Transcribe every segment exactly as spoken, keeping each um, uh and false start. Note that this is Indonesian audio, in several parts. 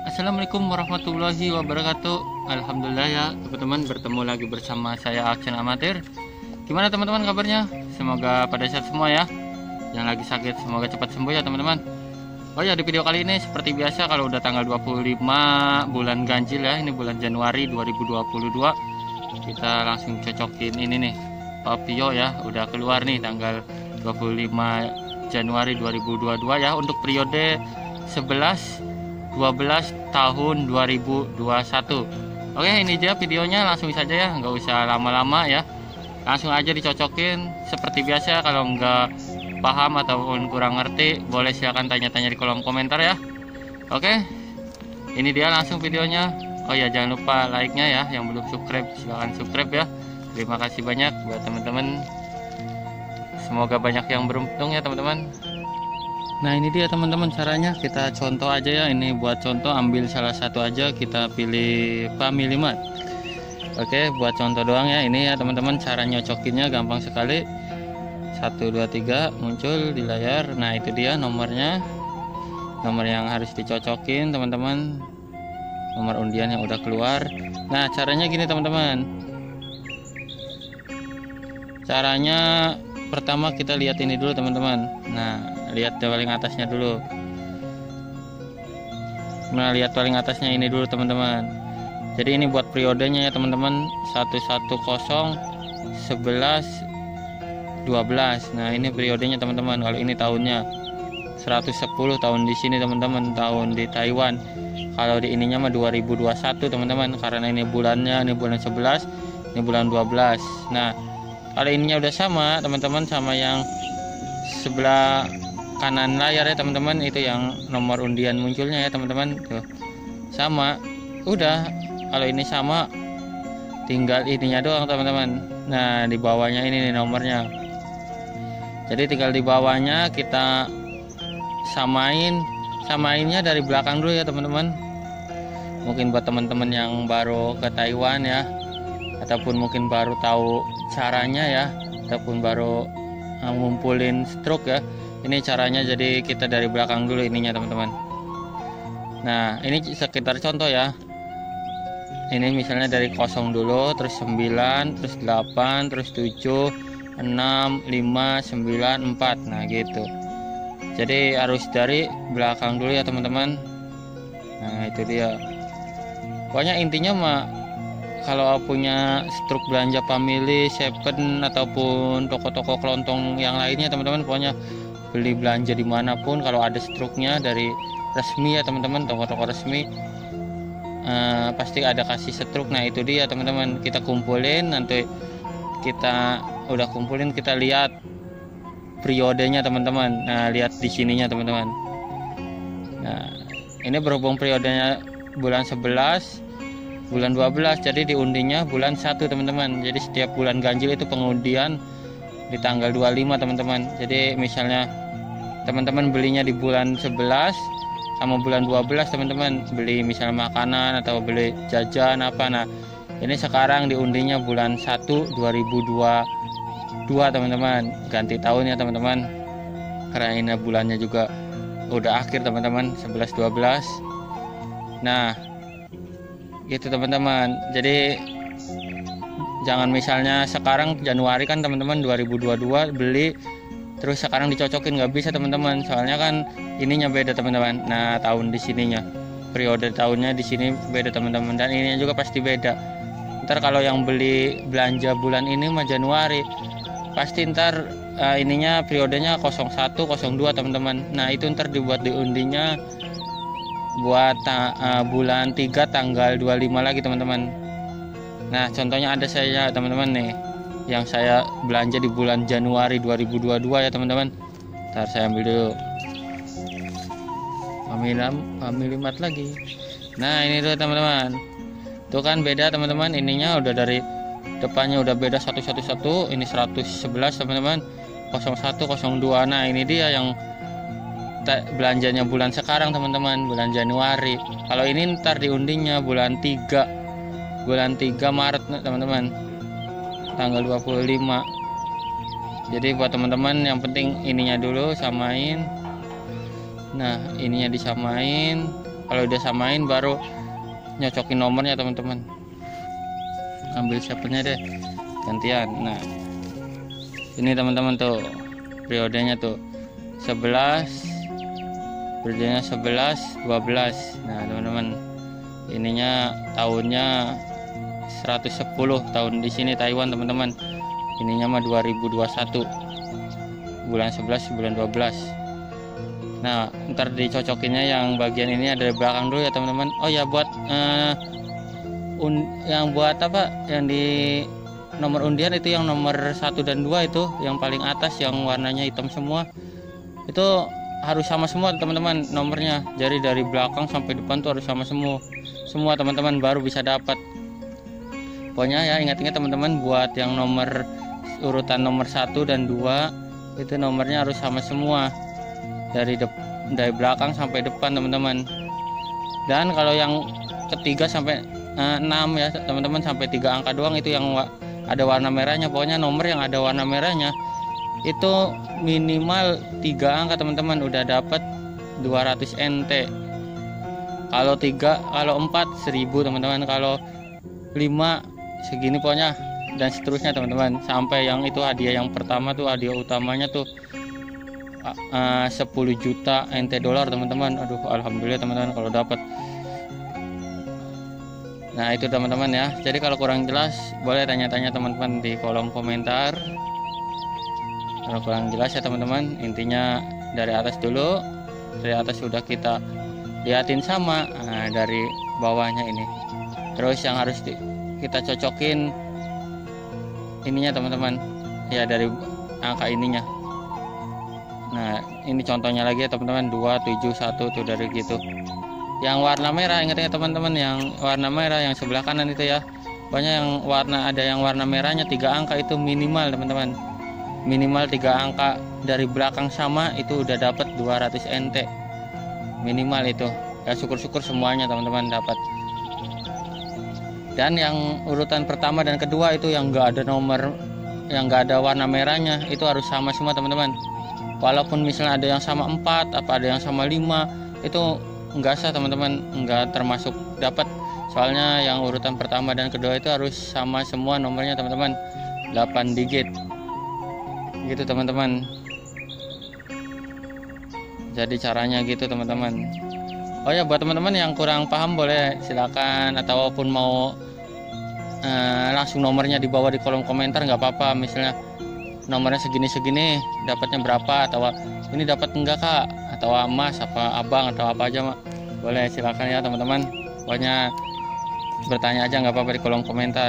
Assalamualaikum warahmatullahi wabarakatuh. Alhamdulillah ya teman-teman, bertemu lagi bersama saya Aksen Amatir. Gimana teman-teman kabarnya? Semoga pada sehat semua ya. Yang lagi sakit semoga cepat sembuh ya teman-teman. Oh ya, di video kali ini seperti biasa, kalau udah tanggal dua puluh lima bulan ganjil ya, ini bulan Januari dua ribu dua puluh dua, kita langsung cocokin ini nih, Papio ya, udah keluar nih tanggal dua puluh lima Januari dua ribu dua puluh dua ya, untuk periode sebelas dua belas tahun dua ribu dua puluh satu. Oke, ini dia videonya, langsung saja ya, nggak usah lama-lama ya, langsung aja dicocokin. Seperti biasa, kalau nggak paham ataupun kurang ngerti, boleh silahkan tanya-tanya di kolom komentar ya. Oke, ini dia langsung videonya. Oh ya, jangan lupa like-nya ya, yang belum subscribe silahkan subscribe ya. Terima kasih banyak buat teman-teman, semoga banyak yang beruntung ya teman-teman. Nah, ini dia teman-teman caranya, kita contoh aja ya. Ini buat contoh, ambil salah satu aja, kita pilih Family Mart. Oke, buat contoh doang ya. Ini ya teman-teman, cara nyocokinnya gampang sekali. Satu dua tiga muncul di layar. Nah, itu dia nomornya, nomor yang harus dicocokin teman-teman, nomor undian yang udah keluar. Nah, caranya gini teman-teman, caranya pertama kita lihat ini dulu teman-teman. Nah, lihat paling atasnya dulu. Nah, lihat paling atasnya ini dulu teman-teman. Jadi ini buat periodenya ya teman-teman, satu satu nol sebelas dua belas. Nah, ini periodenya teman-teman. Kalau ini tahunnya seratus sepuluh, tahun di sini teman-teman, tahun di Taiwan. Kalau di ininya mah dua ribu dua puluh satu teman-teman, karena ini bulannya, ini bulan sebelas, ini bulan dua belas. Nah, kalau ininya udah sama teman-teman, sama yang sebelah kanan layar ya teman-teman, itu yang nomor undian munculnya ya teman-teman, tuh sama. Udah, kalau ini sama, tinggal ininya doang teman-teman. Nah, di bawahnya ini nih nomornya. Jadi tinggal di bawahnya kita samain, samainnya dari belakang dulu ya teman-teman. Mungkin buat teman-teman yang baru ke Taiwan ya, ataupun mungkin baru tahu caranya ya, ataupun baru ngumpulin stroke ya, ini caranya. Jadi kita dari belakang dulu ininya teman-teman. Nah, ini sekitar contoh ya. Ini misalnya dari kosong dulu, terus sembilan, terus delapan, terus tujuh, enam, lima, sembilan, empat. Nah, gitu. Jadi harus dari belakang dulu ya teman-teman. Nah, itu dia. Pokoknya intinya mah, kalau punya struk belanja Family, Seven, ataupun toko-toko kelontong yang lainnya teman-teman, pokoknya beli belanja dimanapun, kalau ada struknya dari resmi ya teman-teman, toko-toko resmi eh, pasti ada kasih struk. Nah, itu dia teman-teman, kita kumpulin, nanti kita udah kumpulin, kita lihat periodenya teman-teman. Nah, lihat di sininya teman-teman. Nah, ini berhubung periodenya bulan sebelas, bulan dua belas, jadi diundinya bulan satu teman-teman. Jadi setiap bulan ganjil itu pengundian di tanggal dua puluh lima teman-teman. Jadi misalnya teman-teman belinya di bulan sebelas sama bulan dua belas teman-teman, beli misalnya makanan atau beli jajan apa. Nah, ini sekarang diundinya bulan satu dua ribu dua puluh dua teman-teman, ganti tahun ya teman-teman, karena ini bulannya juga udah akhir teman-teman, sebelas dua belas. Nah, gitu teman-teman. Jadi jangan misalnya sekarang Januari kan teman-teman dua ribu dua puluh dua beli, terus sekarang dicocokin, nggak bisa teman-teman, soalnya kan ininya beda teman-teman. Nah, tahun di sininya, periode tahunnya di sini beda teman-teman, dan ininya juga pasti beda. Ntar kalau yang beli belanja bulan ini mah Januari, pasti ntar uh, ininya periodenya nol satu nol dua teman-teman. Nah, itu ntar dibuat di undinya buat uh, bulan tiga tanggal dua puluh lima lagi teman-teman. Nah, contohnya ada saya teman-teman nih, yang saya belanja di bulan Januari dua ribu dua puluh dua ya teman-teman. Ntar saya ambil dulu Family Mart lagi. Nah, ini dulu teman-teman, tuh kan beda teman-teman, ininya udah dari depannya udah beda satu satu satu. Ini seratus sebelas teman-teman, nol satu nol dua. Nah, ini dia yang belanjanya bulan sekarang teman-teman, bulan Januari. Kalau ini ntar diundinya bulan tiga, bulan tiga Maret teman-teman, tanggal dua puluh lima. Jadi buat teman-teman yang penting ininya dulu samain. Nah, ininya disamain, Kalau udah samain baru nyocokin nomornya teman-teman. Ambil siapanya deh gantian. Nah ini teman-teman tuh periodenya tuh sebelas, periodenya sebelas, dua belas. Nah teman-teman, ininya tahunnya seratus sepuluh tahun di sini Taiwan teman-teman. Ininya mah dua ribu dua puluh satu bulan sebelas bulan dua belas. Nah ntar dicocokinnya yang bagian ini ada di belakang dulu ya teman-teman. Oh ya, buat uh, un yang buat apa yang di nomor undian itu, yang nomor satu dan dua itu yang paling atas yang warnanya hitam semua, itu harus sama semua teman-teman nomornya. Jadi dari belakang sampai depan tuh harus sama semua semua teman-teman, baru bisa dapat. Pokoknya ya ingat-ingat teman-teman, buat yang nomor urutan nomor satu dan dua itu nomornya harus sama semua dari dari belakang sampai depan teman-teman. Dan kalau yang ketiga sampai uh, enam ya teman-teman, sampai tiga angka doang itu yang wa ada warna merahnya. Pokoknya nomor yang ada warna merahnya itu minimal tiga angka teman-teman, udah dapat dua ratus N T. Kalau tiga, kalau empat seribu teman-teman, kalau lima segini pokoknya, dan seterusnya teman-teman, sampai yang itu hadiah yang pertama tuh, hadiah utamanya tuh uh, sepuluh juta N T dolar teman-teman. Aduh alhamdulillah teman-teman kalau dapat. Nah itu teman-teman ya. Jadi kalau kurang jelas boleh tanya-tanya teman-teman di kolom komentar. Kalau kurang jelas ya teman-teman, intinya dari atas dulu. Dari atas sudah kita liatin sama, nah, dari bawahnya ini. Terus yang harus di, kita cocokin ininya teman-teman, ya dari angka ininya. Nah ini contohnya lagi ya teman-teman, dua tujuh satu tuh dari gitu. Yang warna merah, ingat ya teman-teman, yang warna merah yang sebelah kanan itu ya. Pokoknya yang warna, ada yang warna merahnya tiga angka itu minimal teman-teman. Minimal tiga angka dari belakang sama itu udah dapat dua ratus N T. Minimal itu. Ya syukur-syukur semuanya teman-teman dapat. Dan yang urutan pertama dan kedua itu yang enggak ada nomor, yang enggak ada warna merahnya, itu harus sama semua teman-teman. Walaupun misalnya ada yang sama empat, apa ada yang sama lima, itu enggak sah teman-teman, enggak termasuk dapat. Soalnya yang urutan pertama dan kedua itu harus sama semua nomornya teman-teman, delapan digit gitu teman-teman. Jadi caranya gitu teman-teman. Oh ya, buat teman-teman yang kurang paham boleh silakan, ataupun mau eh, langsung nomornya di bawah di kolom komentar nggak apa-apa. Misalnya nomornya segini-segini dapatnya berapa, atau ini dapat enggak kak, atau mas apa abang atau apa aja mak, boleh silakan ya teman-teman. Pokoknya bertanya aja nggak apa-apa di kolom komentar.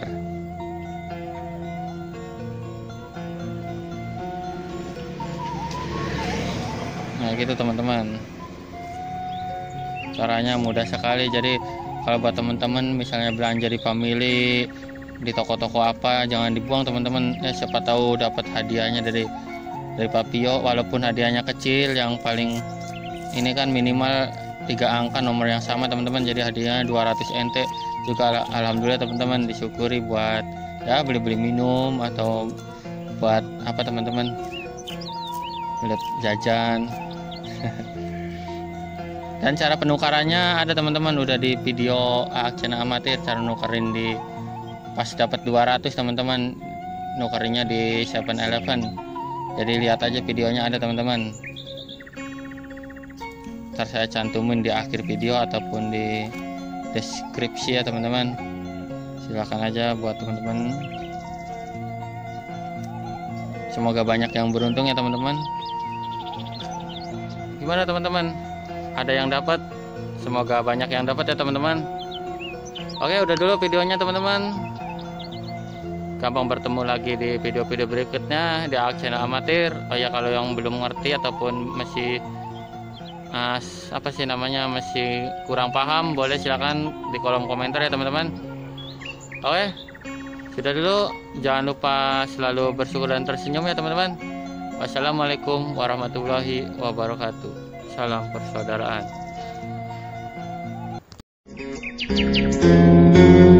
Nah gitu teman-teman, caranya mudah sekali. Jadi kalau buat teman-teman misalnya belanja di family, di toko-toko apa, jangan dibuang teman-teman ya, siapa tahu dapat hadiahnya dari dari Papio. Walaupun hadiahnya kecil, yang paling ini kan minimal tiga angka nomor yang sama teman-teman, jadi hadiahnya dua ratus N T juga. Alhamdulillah teman-teman, disyukuri buat ya beli-beli minum atau buat apa teman-teman, buat jajan. Dan cara penukarannya ada teman-teman, udah di video Akcena Amatir, cara nukerin di pas dapat dua ratus teman-teman, nukerinnya di seven eleven. Jadi lihat aja videonya, ada teman-teman. Ntar saya cantumin di akhir video ataupun di deskripsi ya teman-teman. Silahkan aja buat teman-teman. Semoga banyak yang beruntung ya teman-teman. Gimana teman-teman? Ada yang dapat? Semoga banyak yang dapat ya teman-teman. Oke, udah dulu videonya teman-teman. Gampang bertemu lagi di video-video berikutnya di Akcena Amatir. Oh ya, kalau yang belum ngerti ataupun masih uh, apa sih namanya, masih kurang paham, boleh silakan di kolom komentar ya teman-teman. Oke, sudah dulu. Jangan lupa selalu bersyukur dan tersenyum ya teman-teman. Wassalamualaikum warahmatullahi wabarakatuh. Salam persaudaraan.